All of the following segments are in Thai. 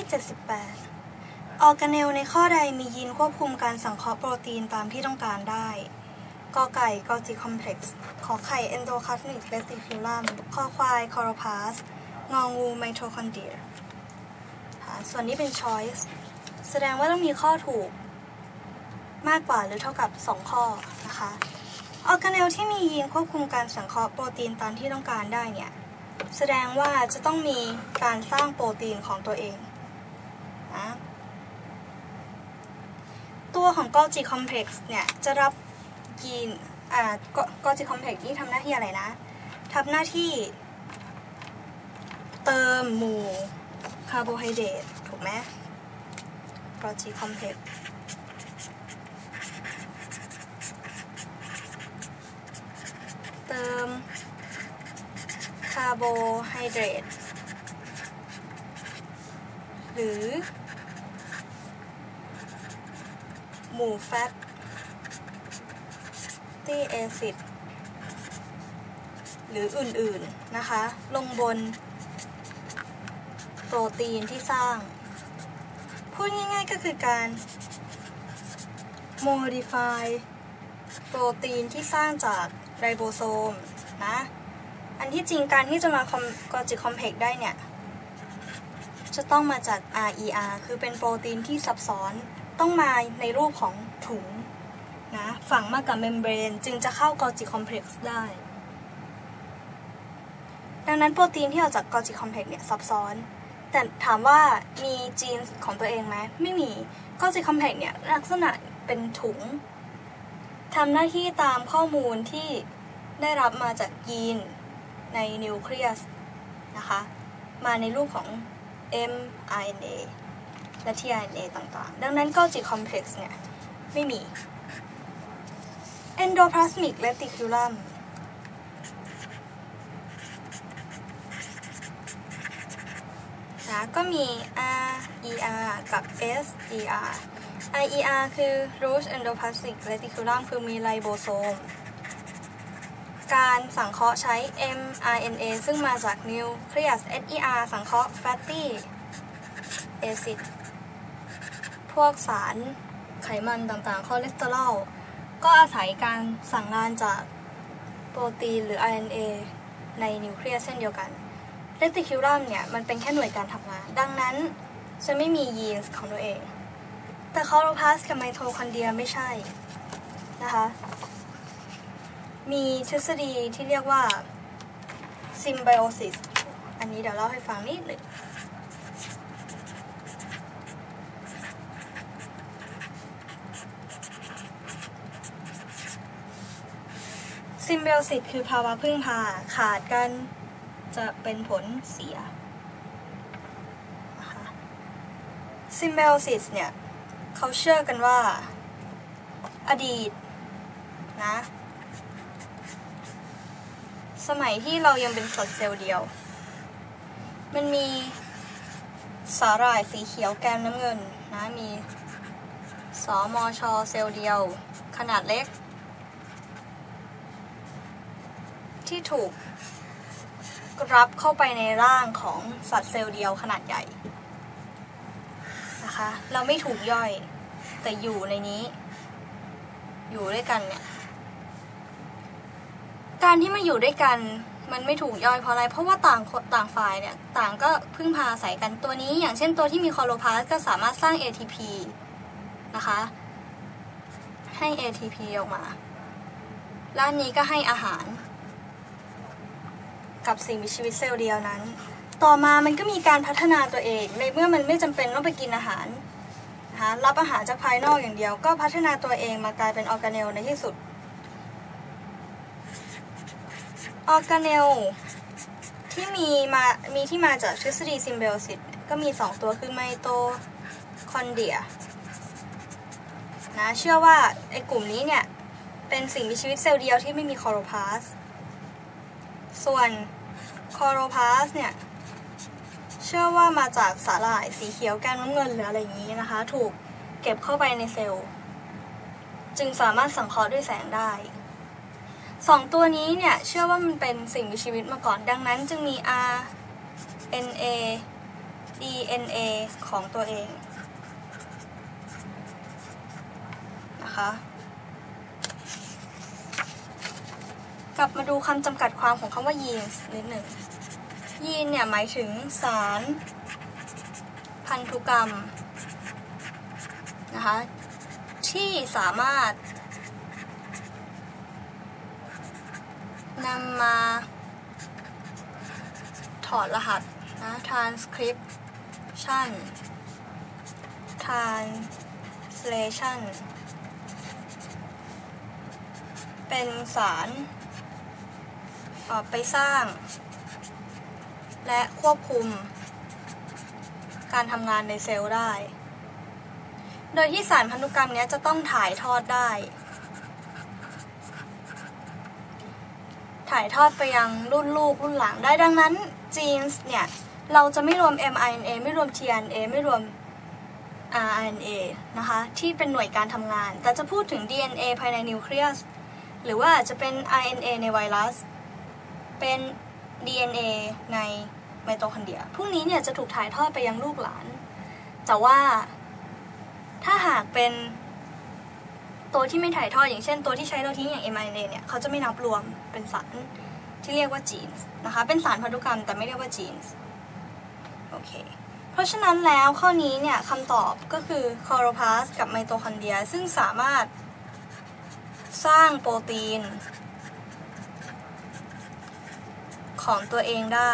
ที่78ออร์แกเนลในข้อใดมียีนควบคุมการสังเคราะห์โปรตีนตามที่ต้องการได้กอไก่กอจิคอมเพล็กซ์ขอไข่เอนโดพลาสมิกเรติคิวลัมคอควายคอโรพาสงองูไมโทคอนเดรียส่วนนี้เป็น choice แสดงว่าต้องมีข้อถูกมากกว่าหรือเท่ากับ2ข้อนะคะออร์แกเนลที่มียีนควบคุมการสังเคราะห์โปรตีนตามที่ต้องการได้เนี่ยแสดงว่าจะต้องมีการสร้างโปรตีนของตัวเองนะตัวของกอจิคอมเพล็กซ์เนี่ยจะรับยีนกอจิคอมเพล็กซ์นี่ทำหน้าที่อะไรนะทำหน้าที่เติมหมู่คาร์โบไฮเดรตถูกไหมกอจิคอมเพล็กซ์เติมคาร์โบไฮเดรตหรือหมู่แฟตตี้แอซิดหรืออื่นๆนะคะลงบนโปรตีนที่สร้างพูดง่ายๆก็คือการ modify โปรตีนที่สร้างจากไรโบโซมนะอันที่จริงการที่จะมากอจิคอมเพล็กซ์ได้เนี่ยจะต้องมาจาก RER คือเป็นโปรตีนที่ซับซ้อนต้องมาในรูปของถุงนะฝังมากับเมมเบรนจึงจะเข้ากอจิคอมเพล็กซ์ได้ดังนั้นโปรตีนที่ออกจากกอจิคอมเพล็กซ์เนี่ยซับซ้อนแต่ถามว่ามีจีนของตัวเองไหมไม่มีกอจิคอมเพล็กซ์เนี่ยลักษณะเป็นถุงทำหน้าที่ตามข้อมูลที่ได้รับมาจากยีนในนิวเคลียสนะคะมาในรูปของ mRNA และ tRNA ต่างๆดังนั้นกอจิคอมเพล็กซ์เนี่ยไม่มี endoplasmic reticulum นะก็มี RER กับ SER RER คือ Root Endoplasmic Reticulum คือมีไรโบโซมการสังเคราะห์ใช้ mRNA ซึ่งมาจากนิวเคลียส SER สังเคราะห์ fatty acid พวกสารไขมันต่างๆคอเลสเตอรอลก็อาศัยการสั่งงานจากโปรตีนหรือ RNA ในนิวเคลียสเช่นเดียวกัน Reticulum เนี่ยมันเป็นแค่หน่วยการทำงานดังนั้นจะไม่มียีนของตัวเองแต่คลอโรพลาสต์กับไมโทคอนเดรียไม่ใช่นะคะมีทฤษฎีที่เรียกว่า symbiosis อันนี้เดี๋ยวเล่าให้ฟังนิดหนึ่ง symbiosis คือภาวะพึ่งพาขาดกันจะเป็นผลเสียนะคะ symbiosis เนี่ยเขาเชื่อกันว่าอดีตนะสมัยที่เรายังเป็นสัตว์เซลล์เดียวมันมีสาหร่ายสีเขียวแกนน้ำเงินนะมีสมช.เซลล์เดียวขนาดเล็กที่ถูกรับเข้าไปในร่างของสัตว์เซลล์เดียวขนาดใหญ่นะคะเราไม่ถูกย่อยแต่อยู่ในนี้อยู่ด้วยกันเนี่ยการที่มาอยู่ด้วยกันมันไม่ถูกย่อยเพราะอะไรเพราะว่าต่างฝ่ายเนี่ยต่างก็พึ่งพาอาศัยกันตัวนี้อย่างเช่นตัวที่มีคลอโรพลาสต์ก็สามารถสร้าง ATP นะคะให้ ATP ออกมาและอันนี้ก็ให้อาหารกับสิ่งมีชีวิตเซลล์เดียวนั้นต่อมามันก็มีการพัฒนาตัวเองในเมื่อมันไม่จำเป็นต้องไปกินอาหารนะคะรับอาหารจากภายนอกอย่างเดียวก็พัฒนาตัวเองมากลายเป็นออร์แกเนลในที่สุดออร์แกเนลที่มีที่มาจากทฤษฎีซิมไบโอซิสก็มี2ตัวคือไมโตคอนเดรียนะเชื่อว่าไอ้กลุ่มนี้เนี่ยเป็นสิ่งมีชีวิตเซลล์เดียวที่ไม่มีคลอโรพลาสต์ส่วนคลอโรพลาสต์เนี่ยเชื่อว่ามาจากสาหร่ายสีเขียวแกนน้ำเงินหรืออะไรอย่างนี้นะคะถูกเก็บเข้าไปในเซลล์จึงสามารถสังเคราะห์ด้วยแสงได้2ตัวนี้เนี่ยเชื่อว่ามันเป็นสิ่งมีชีวิตมาก่อนดังนั้นจึงมี RNA DNA ของตัวเองนะคะกลับมาดูคำจำกัดความของคำว่า genes นิดหนึ่ง ยีนเนี่ยหมายถึงสารพันธุกรรมนะคะที่สามารถนำมาถอดรหัสนะ transcription translation เป็นสารไปสร้างและควบคุมการทำงานในเซลล์ได้ โดยที่สารพันธุกรรมนี้จะต้องถ่ายทอดได้ถ่ายทอดไปยังรุ่นลูกรุ่นหลังได้ดังนั้น genes เนี่ยเราจะไม่รวม mRNA ไม่รวม tRNA ไม่รวม RNA นะคะที่เป็นหน่วยการทำงานแต่จะพูดถึง DNA ภายในนิวเคลียสหรือว่าจะเป็น RNA ในไวรัสเป็น DNA ในไมโตคอนเดรียพวกนี้เนี่ยจะถูกถ่ายทอดไปยังลูกหลานแต่ว่าถ้าหากเป็นตัวที่ไม่ถ่ายทอดอย่างเช่นตัวที่ใช้เราทิ้งอย่าง mRNA เนี่ยเขาจะไม่นับรวมเป็นสารที่เรียกว่า genes นะคะเป็นสารพันธุกรรมแต่ไม่เรียกว่า genes โอเคเพราะฉะนั้นแล้วข้อนี้เนี่ยคำตอบก็คือคลอโรพลาสต์กับไมโตคอนเดรียซึ่งสามารถสร้างโปรตีนของตัวเองได้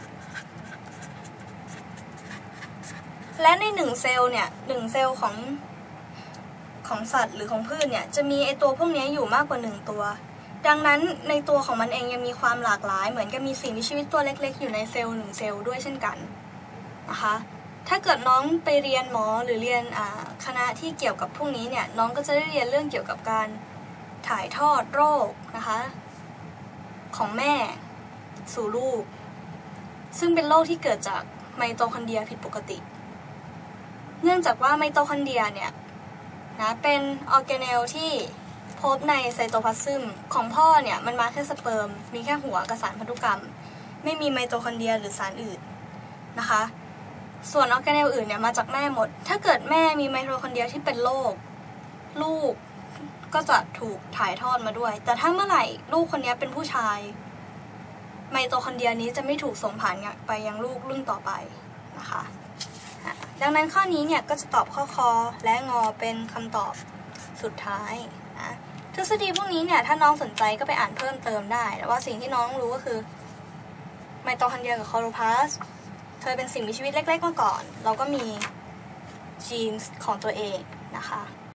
และใน1เซลล์เนี่ย1เซลล์ของสัตว์หรือของพืชเนี่ยจะมีไอตัวพวกนี้อยู่มากกว่า1ตัวดังนั้นในตัวของมันเองยังมีความหลากหลายเหมือนกับมีสิ่งมีชีวิตตัวเล็กๆอยู่ในเซลล์1เซลล์ด้วยเช่นกันนะคะถ้าเกิดน้องไปเรียนหมอหรือเรียนคณะที่เกี่ยวกับพวกนี้เนี่ยน้องก็จะได้เรียนเรื่องเกี่ยวกับการถ่ายทอดโรคนะคะของแม่สู่ลูกซึ่งเป็นโรคที่เกิดจากไมโตคอนเดรียผิดปกติเนื่องจากว่าไมโตคอนเดรียเนี่ยนะเป็นออร์แกเนลที่พบในไซโตพลาซึมของพ่อเนี่ยมันมาแค่สเปิร์มมีแค่หัวกับสารพันธุกรรมไม่มีไมโตคอนเดรียหรือสารอื่นนะคะส่วนออร์แกเนลอื่นเนี่ยมาจากแม่หมดถ้าเกิดแม่มีไมโตคอนเดรียที่เป็นโรคลูกก็จะถูกถ่ายทอดมาด้วยแต่ถ้าเมื่อไหร่ลูกคนนี้เป็นผู้ชายไมโตคอนเดรียนี้จะไม่ถูกส่งผ่านไปยังลูกรุ่นต่อไปนะคะดังนั้นข้อนี้เนี่ยก็จะตอบข้อคอและงอเป็นคำตอบสุดท้ายนะทฤษฎีพวกนี้เนี่ยถ้าน้องสนใจก็ไปอ่านเพิ่มเติมได้แต่ว่าสิ่งที่น้องรู้ก็คือไมโตคอนเดรียกับคลอโรพลาสต์เคยเป็นสิ่งมีชีวิตเล็กๆมาก่อนเราก็มี genes ของตัวเองนะคะ